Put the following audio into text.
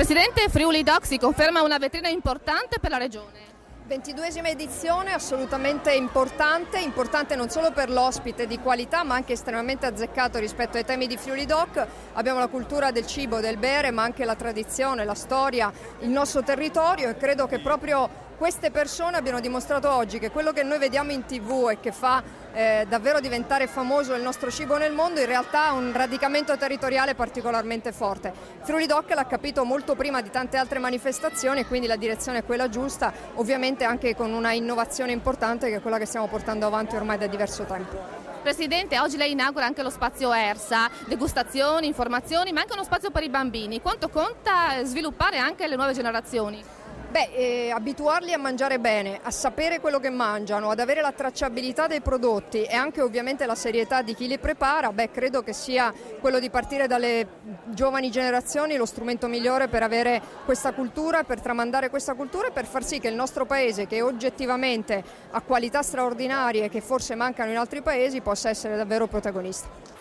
Presidente, Friuli Doc si conferma una vetrina importante per la regione. 22esima edizione, assolutamente importante non solo per l'ospite di qualità ma anche estremamente azzeccato rispetto ai temi di Friuli Doc. Abbiamo la cultura del cibo, del bere, ma anche la tradizione, la storia, il nostro territorio, e credo che proprio queste persone abbiano dimostrato oggi che quello che noi vediamo in TV e che fa davvero diventare famoso il nostro cibo nel mondo in realtà ha un radicamento territoriale particolarmente forte. Friuli Doc l'ha capito molto prima di tante altre manifestazioni e quindi la direzione è quella giusta, ovviamente anche con una innovazione importante che è quella che stiamo portando avanti ormai da diverso tempo. Presidente, oggi lei inaugura anche lo spazio ERSA, degustazioni, informazioni, ma anche uno spazio per i bambini. Quanto conta sviluppare anche le nuove generazioni? Abituarli a mangiare bene, a sapere quello che mangiano, ad avere la tracciabilità dei prodotti e anche ovviamente la serietà di chi li prepara, credo che sia quello di partire dalle giovani generazioni lo strumento migliore per avere questa cultura, per tramandare questa cultura e per far sì che il nostro paese, che oggettivamente ha qualità straordinarie che forse mancano in altri paesi, possa essere davvero protagonista.